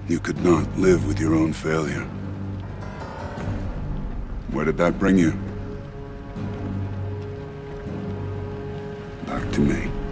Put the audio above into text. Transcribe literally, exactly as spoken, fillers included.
You could not live with your own failure. Where did that bring you? Back to me.